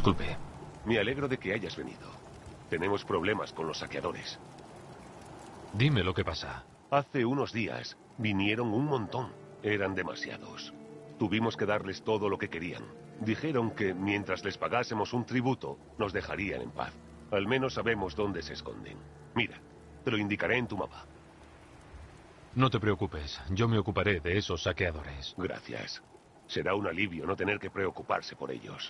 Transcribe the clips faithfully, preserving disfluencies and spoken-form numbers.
Disculpe. Me alegro de que hayas venido. Tenemos problemas con los saqueadores. Dime lo que pasa. Hace unos días vinieron un montón. Eran demasiados. Tuvimos que darles todo lo que querían. Dijeron que mientras les pagásemos un tributo, nos dejarían en paz. Al menos sabemos dónde se esconden. Mira, te lo indicaré en tu mapa. No te preocupes, yo me ocuparé de esos saqueadores. Gracias. Será un alivio no tener que preocuparse por ellos.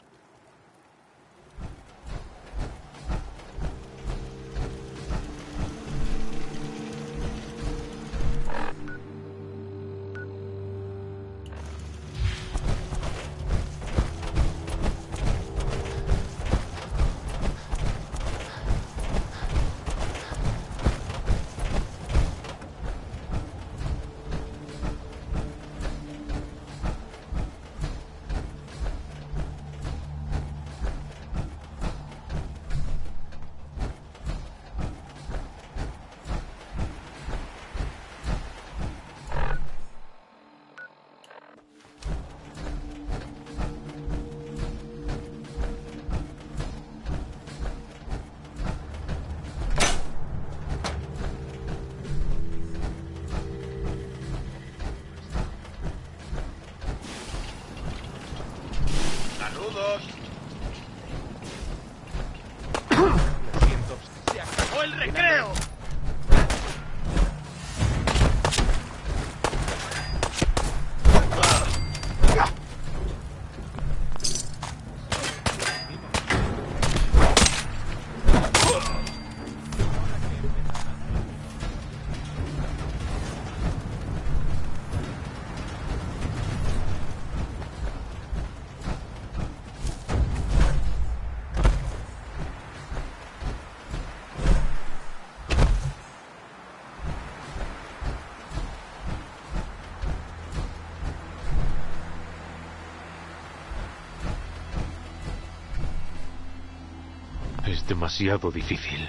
Es demasiado difícil.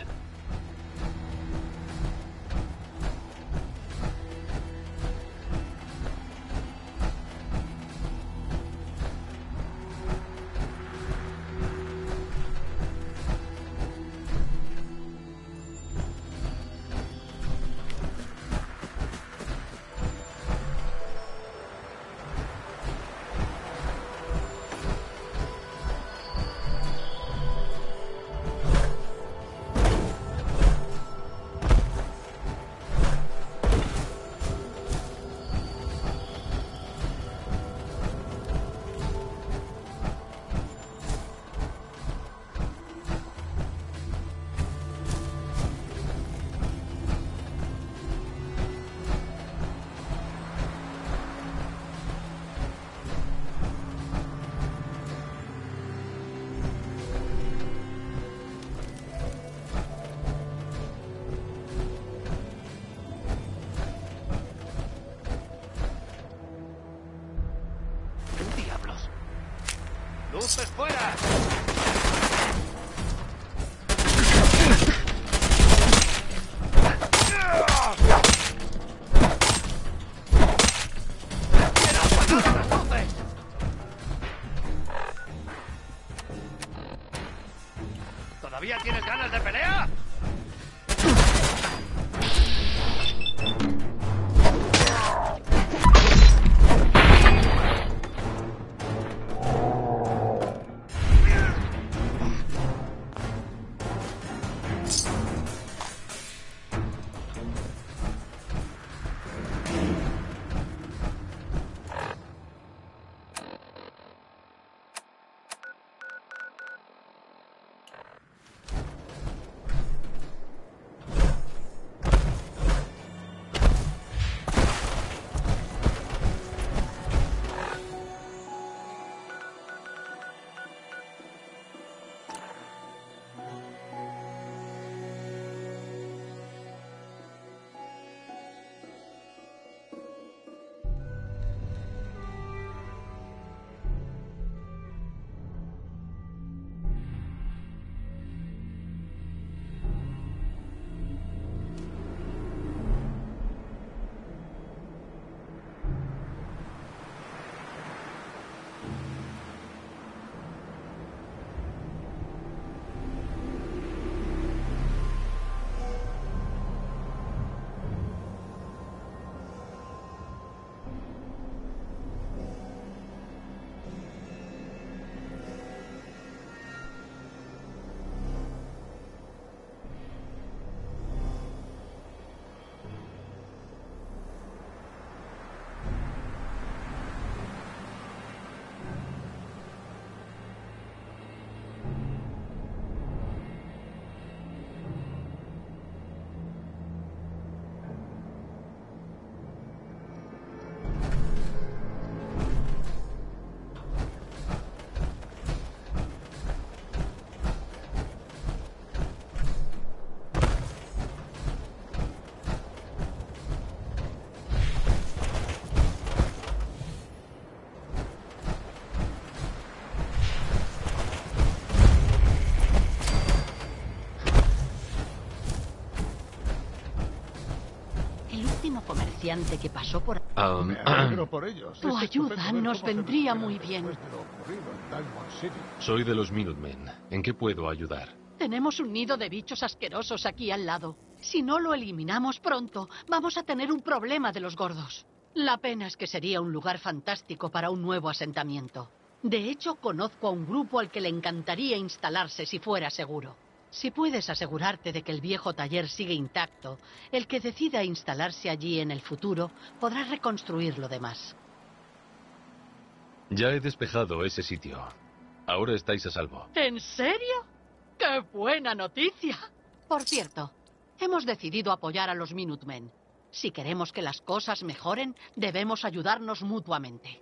¡Luces fuera! ¿Todavía tienes ganas de pelea? comerciante que pasó por... Ah, Me alegro por ellos. Tu Es ayuda estupendo ver nos cómo se vendría recuperan muy bien. después de lo ocurrido en Diamond City. soy de los Minutemen. ¿En qué puedo ayudar? Tenemos un nido de bichos asquerosos aquí al lado. Si no lo eliminamos pronto, vamos a tener un problema de los gordos. La pena es que sería un lugar fantástico para un nuevo asentamiento. De hecho, conozco a un grupo al que le encantaría instalarse si fuera seguro. Si puedes asegurarte de que el viejo taller sigue intacto, el que decida instalarse allí en el futuro podrá reconstruir lo demás. Ya he despejado ese sitio. Ahora estáis a salvo. ¿En serio? ¡Qué buena noticia! Por cierto, hemos decidido apoyar a los Minutemen. Si queremos que las cosas mejoren, debemos ayudarnos mutuamente.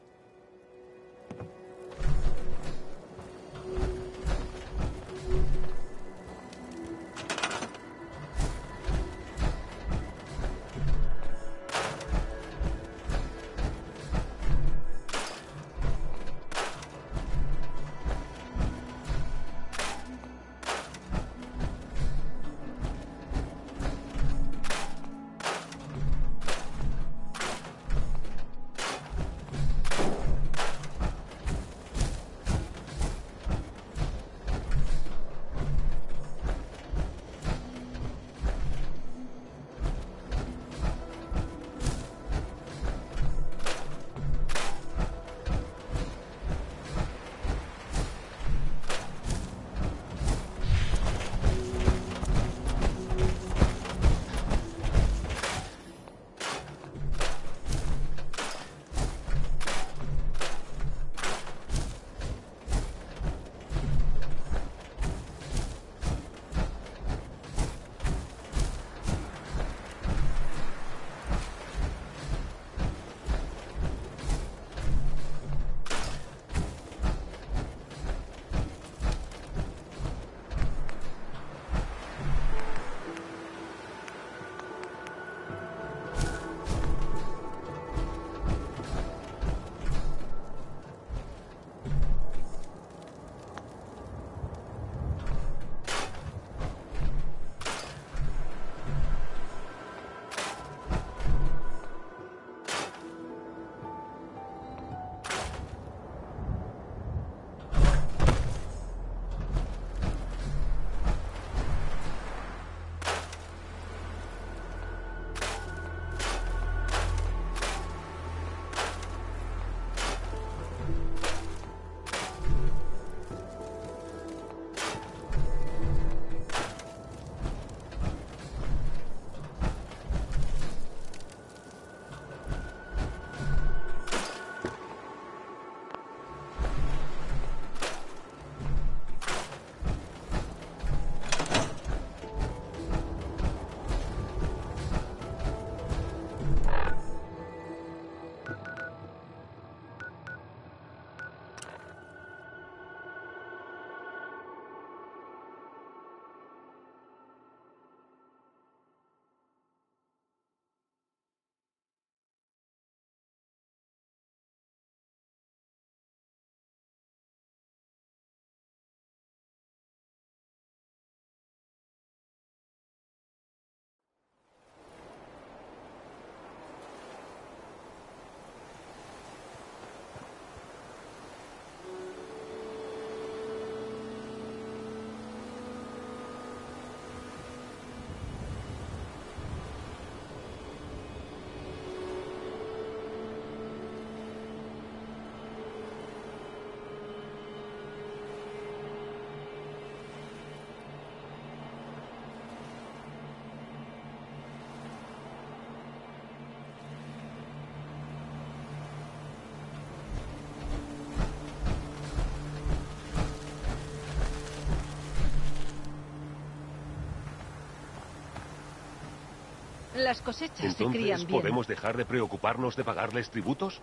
Las cosechas se crían Entonces, bien. ¿podemos dejar de preocuparnos de pagarles tributos?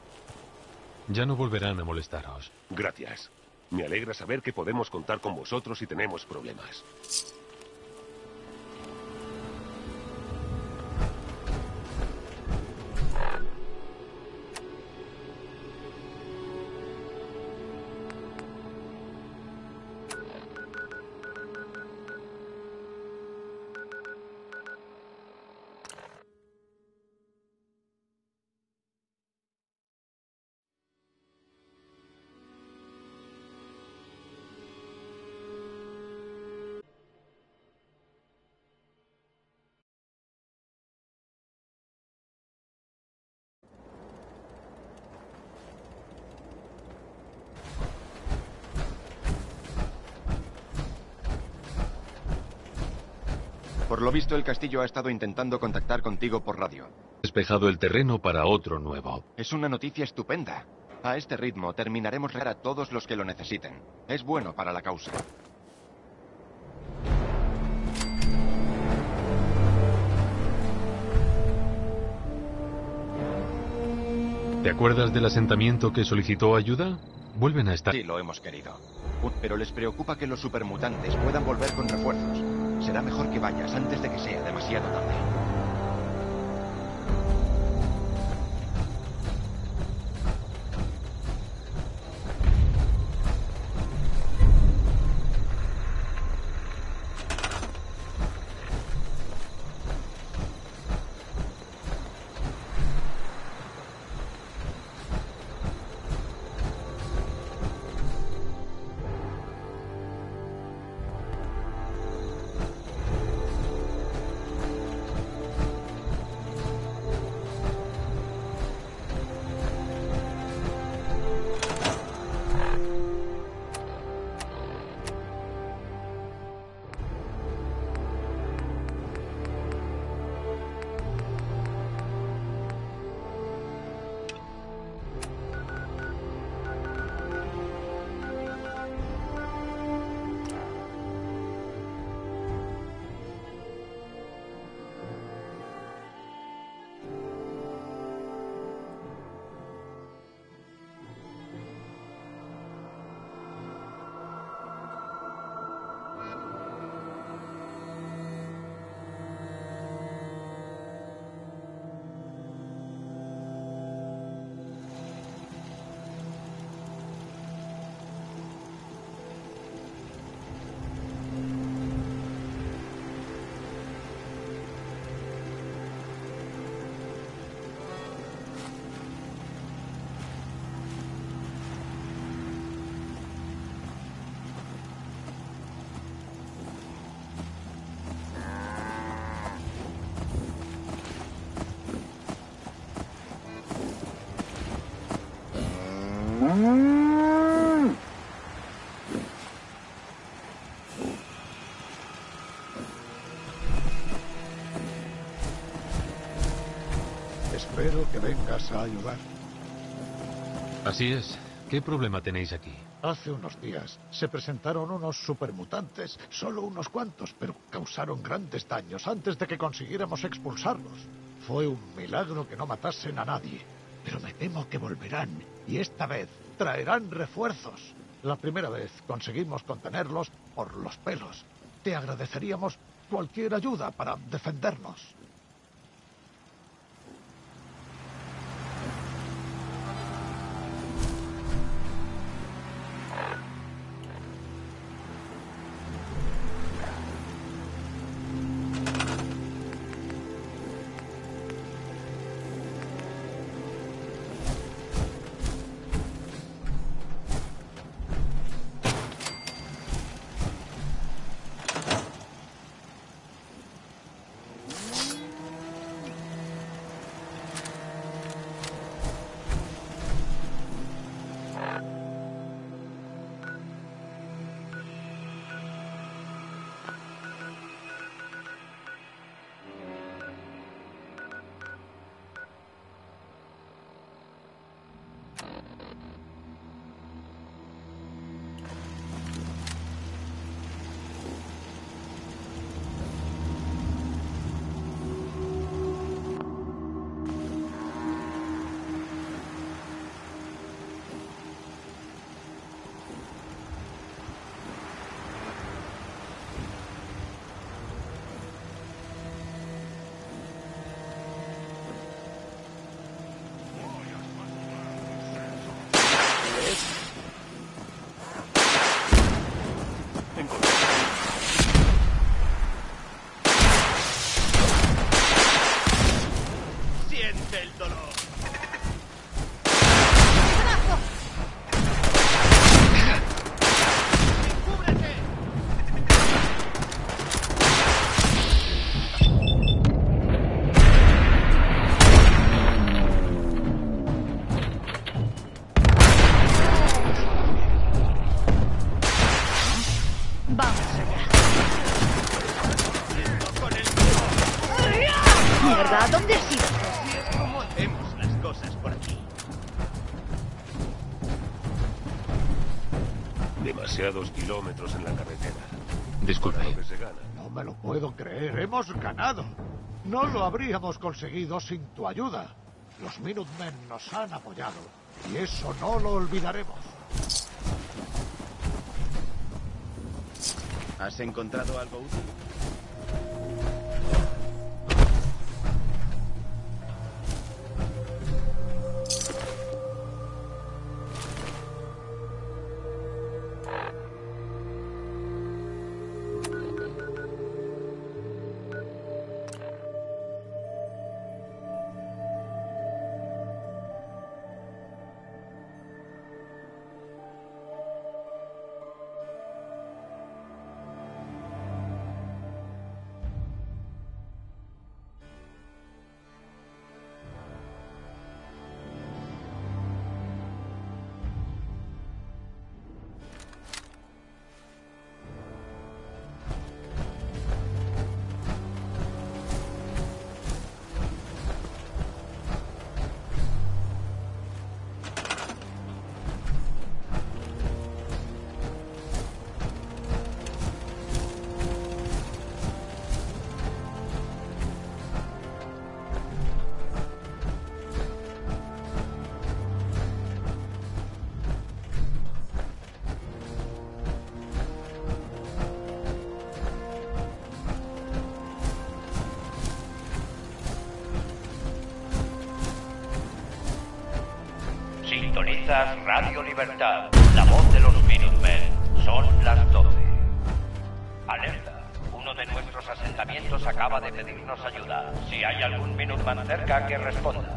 Ya no volverán a molestaros. Gracias. Me alegra saber que podemos contar con vosotros si tenemos problemas. Por lo visto, el castillo ha estado intentando contactar contigo por radio. Despejado el terreno para otro nuevo. Es una noticia estupenda. A este ritmo terminaremos de a todos los que lo necesiten. Es bueno para la causa. ¿Te acuerdas del asentamiento que solicitó ayuda? Vuelven a estar... Sí, lo hemos querido. Pero les preocupa que los supermutantes puedan volver con refuerzos. Será mejor que vayas antes de que sea demasiado tarde. Espero que vengas a ayudar. Así es. ¿Qué problema tenéis aquí? Hace unos días se presentaron unos supermutantes, solo unos cuantos, pero causaron grandes daños antes de que consiguiéramos expulsarlos. Fue un milagro que no matasen a nadie, pero me temo que volverán, y esta vez traerán refuerzos. La primera vez conseguimos contenerlos por los pelos. Te agradeceríamos cualquier ayuda para defendernos. Siente el dolor. ¡Cúbrete! Vamos allá. Con el demasiados kilómetros en la carretera. Disculpe. Para lo que se gana. No me lo puedo creer. Hemos ganado. No lo habríamos conseguido sin tu ayuda. Los Minutemen nos han apoyado. Y eso no lo olvidaremos. ¿Has encontrado algo útil? Sintonizas Radio Libertad, la voz de los Minutemen. Son las doce. Alerta. Uno de nuestros asentamientos acaba de pedirnos ayuda. Si hay algún Minuteman cerca, que responda.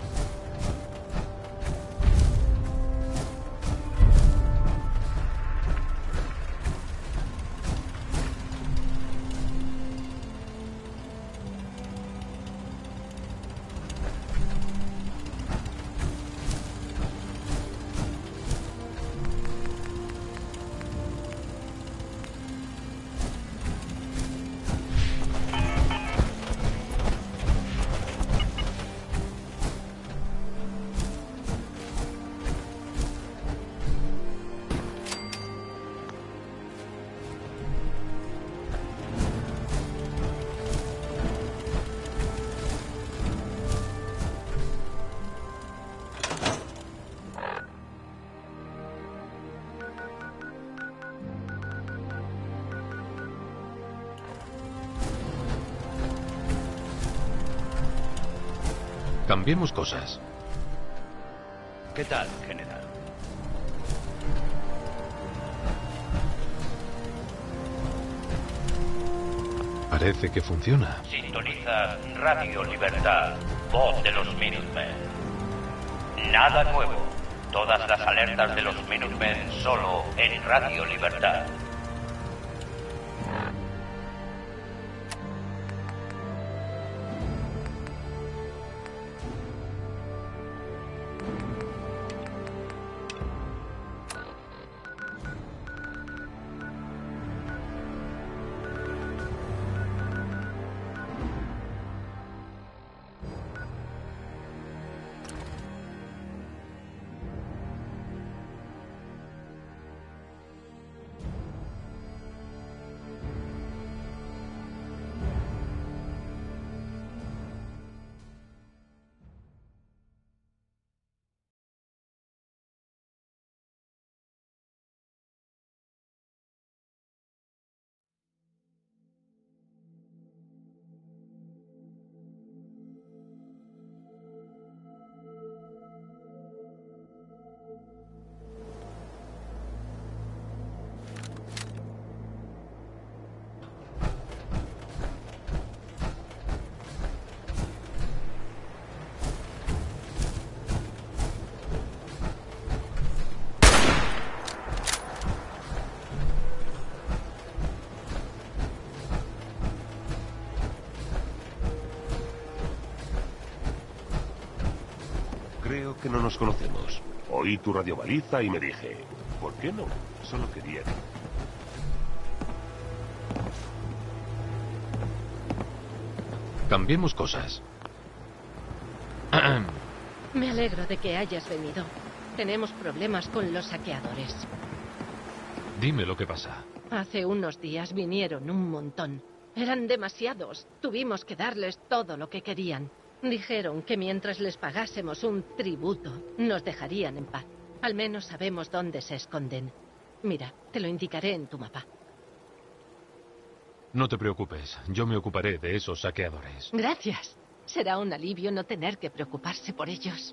Cambiemos cosas. ¿Qué tal, general? Parece que funciona. Sintoniza Radio Libertad, voz de los Minutemen. Nada nuevo. Todas las alertas de los Minutemen solo en Radio Libertad. Creo que no nos conocemos. Oí tu radiobaliza y me dije, ¿por qué no? Solo quería... Cambiemos cosas. Me alegro de que hayas venido. Tenemos problemas con los saqueadores. Dime lo que pasa. Hace unos días vinieron un montón. Eran demasiados. Tuvimos que darles todo lo que querían. Dijeron que mientras les pagásemos un tributo, nos dejarían en paz. Al menos sabemos dónde se esconden. Mira, te lo indicaré en tu mapa. No te preocupes, yo me ocuparé de esos saqueadores. Gracias. Será un alivio no tener que preocuparse por ellos.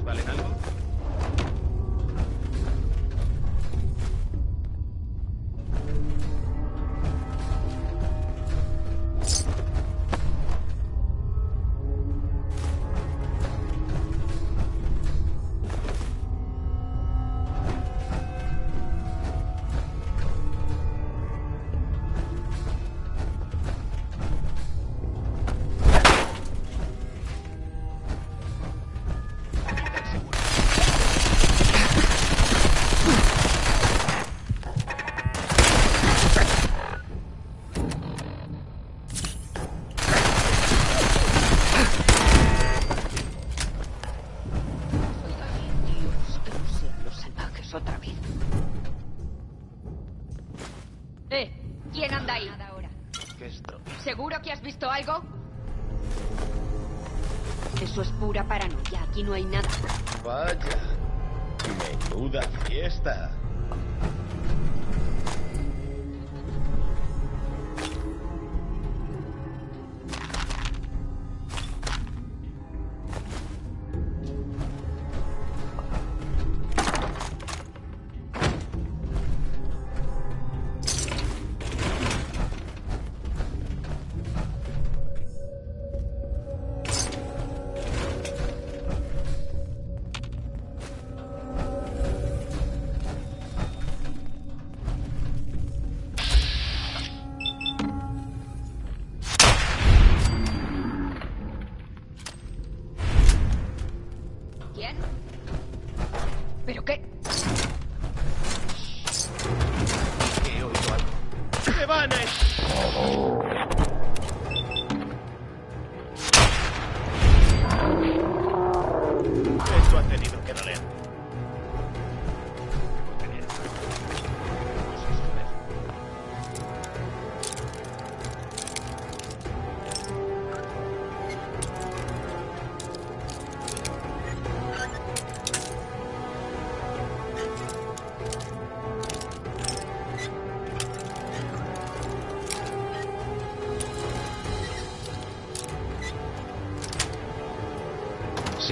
¿Valen algo? ¿Seguro que has visto algo? Eso es pura paranoia. Aquí no hay nada. Vaya. Menuda fiesta. ¿Pero qué? He oído algo. ¡Se van a... Esto ha tenido que doler. Sí.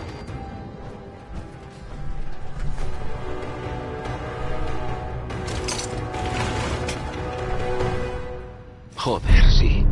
Joder, sí.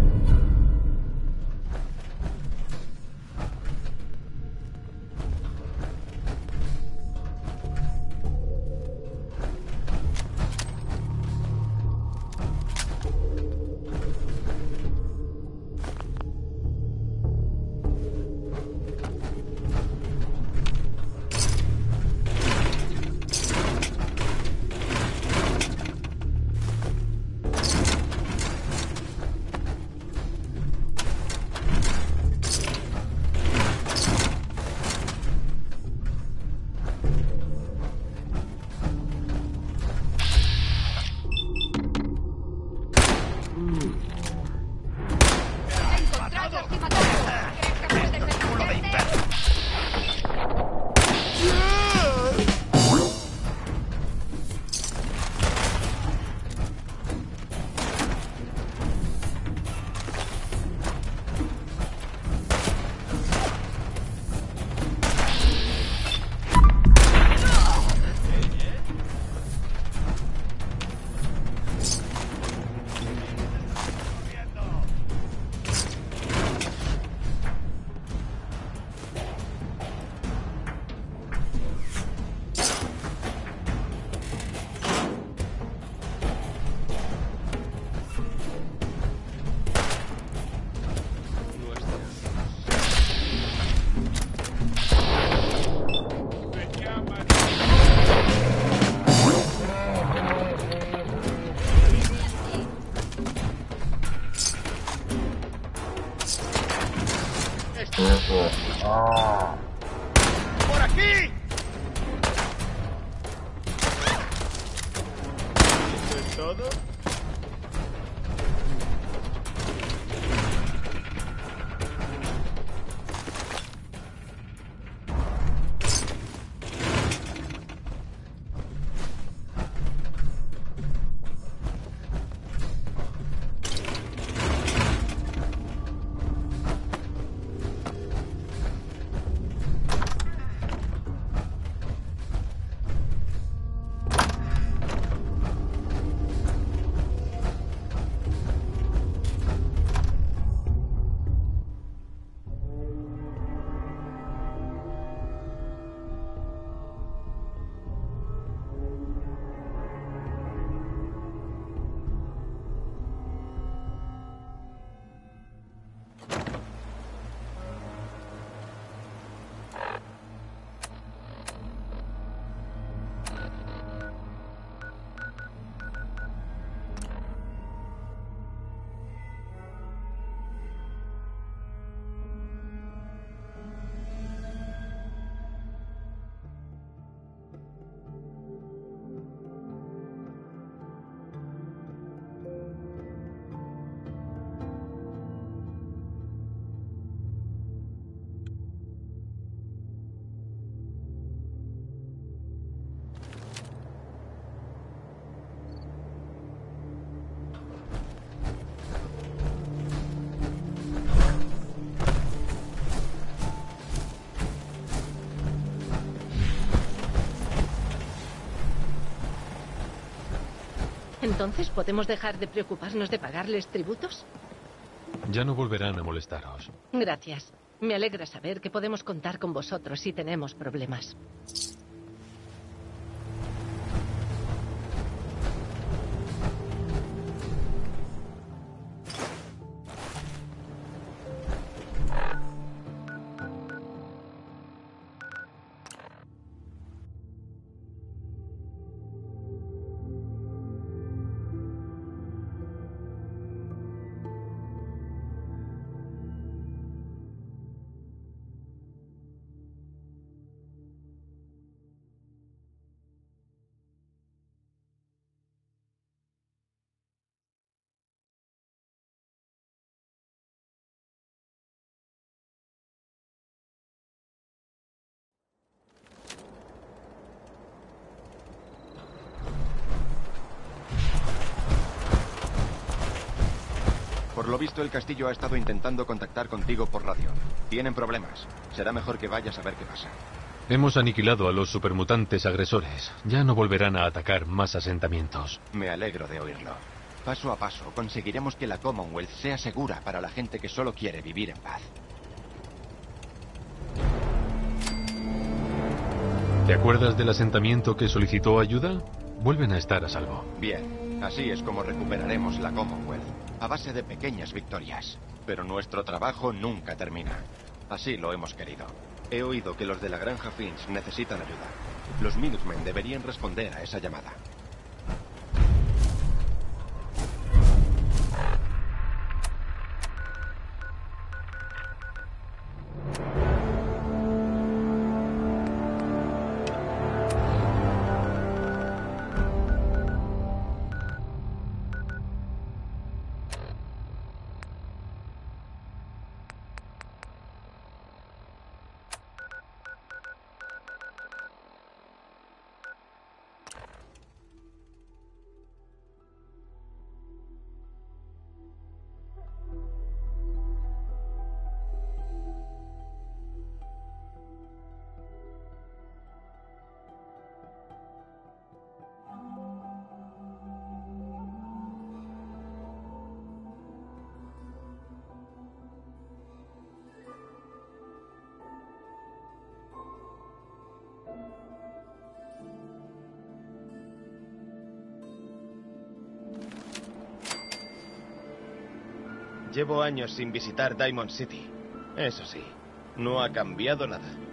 ¡Por aquí! ¿Eso es todo? ¿Entonces podemos dejar de preocuparnos de pagarles tributos? Ya no volverán a molestaros. Gracias. Me alegra saber que podemos contar con vosotros si tenemos problemas. Por lo visto, el castillo ha estado intentando contactar contigo por radio. Tienen problemas. Será mejor que vayas a ver qué pasa. Hemos aniquilado a los supermutantes agresores. Ya no volverán a atacar más asentamientos. Me alegro de oírlo. Paso a paso, conseguiremos que la Commonwealth sea segura para la gente que solo quiere vivir en paz. ¿Te acuerdas del asentamiento que solicitó ayuda? Vuelven a estar a salvo. Bien, así es como recuperaremos la Commonwealth, a base de pequeñas victorias. Pero nuestro trabajo nunca termina. Así lo hemos querido. He oído que los de la granja Finch necesitan ayuda. Los Minutemen deberían responder a esa llamada. Llevo años sin visitar Diamond City. Eso sí, no ha cambiado nada.